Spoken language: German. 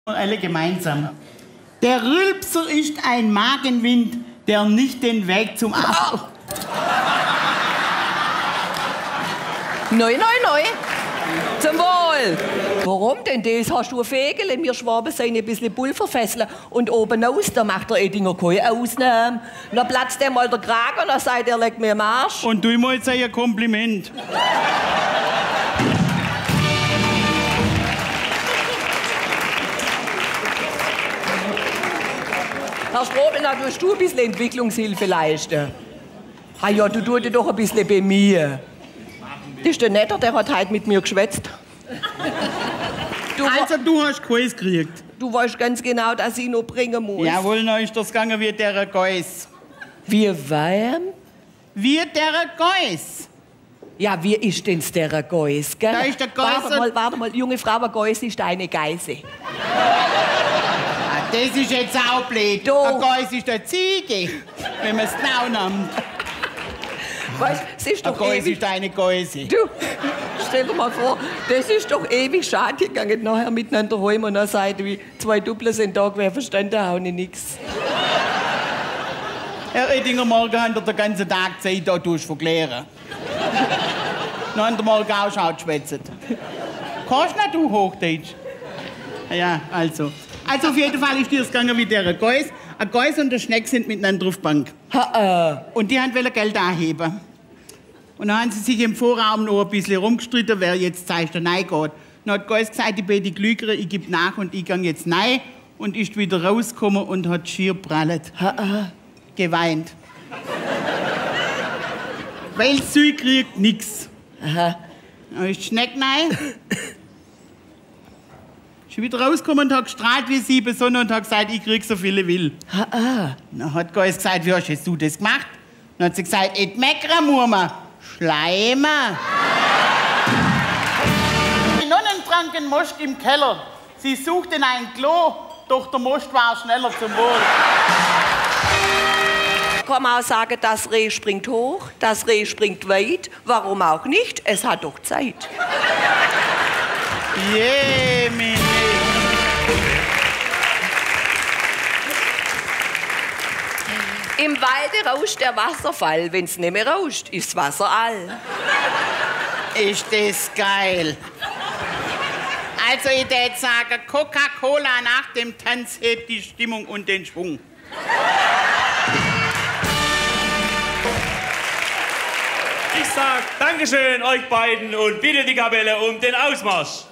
Alle gemeinsam. Der Rülpser ist ein Magenwind, der nicht den Weg zum Arzt... Neu. Zum Wohl. Warum denn das? Hast du ein Fegel? Wir Schwaben sind ein bisschen Pulverfesseln. Und oben aus, da macht der Edinger keine Ausnahme. Dann platzt der mal der Kragen und dann sagt er, leg mir am Arsch. Und du mal sei ein Kompliment. Herr Strobel, da tust du ein bisschen Entwicklungshilfe leisten. Ah ja, du tust dich doch ein bisschen bemühen. Das ist der Netter, der hat heute mit mir geschwätzt. Also, du hast Käse gekriegt. Du weißt ganz genau, dass ich ihn noch bringen muss. Jawohl, noch ist das gegangen wie der Geiss. Wie warm? Wie der Geiss. Ja, wie ist den's der Geiss, gell? Da ist der Geiss. Warte mal, junge Frau, ein Geiss ist eine Geise. Das ist jetzt auch blöd. Doch. Ein Geiss ist eine Ziege, wenn man es genau nimmt. Weißt, es ist Ein doch Geiss ewig... ist eine Geuse. Du, stell dir mal vor, das ist doch ewig schade gegangen, nachher miteinander heim und dann sagt wie 2 Doppler sind da, wer verstanden hat nicht nix. Herr Edinger, morgen hat er den ganzen Tag Zeit, da tust du verklären. Dann hat er morgen auch schon geschwätzt. Kannst nicht du Hochdeutsch? Ja, also. Also auf jeden Fall ist dir das gegangen wie der Geiss. Ein Geiss und ein Schneck sind miteinander auf die Bank. Und die wollten Geld anheben. Und dann haben sie sich im Vorraum noch ein bisschen rumgestritten, wer jetzt zeigt, der nein geht. Dann hat Geiss gesagt, ich bin die Klügere, ich gebe nach und ich gehe jetzt nein. Und ist wieder rausgekommen und hat schier prallet. Geweint. Weil sie kriegt nix. Dann ist die Schneck nein. Ist wieder rausgekommen und hat gestrahlt wie sie besonnen und hat gesagt, ich krieg so viele will. Dann hat Geiss gesagt, wie hast du das gemacht? Dann hat sie gesagt, et meckere Murma, Schleimer. Die Nonnen tranken Most im Keller. Sie suchten ein Klo, doch der Most war schneller zum Wohl. Kann man auch sagen, das Reh springt hoch, das Reh springt weit. Warum auch nicht? Es hat doch Zeit. Jemine. Im Walde rauscht der Wasserfall. Wenn's nicht mehr rauscht, ist Wasser all. Ist das geil. Also ich würde sagen, Coca-Cola nach dem Tanz hebt die Stimmung und den Schwung. Ich sag Dankeschön euch beiden und bitte die Kapelle um den Ausmarsch.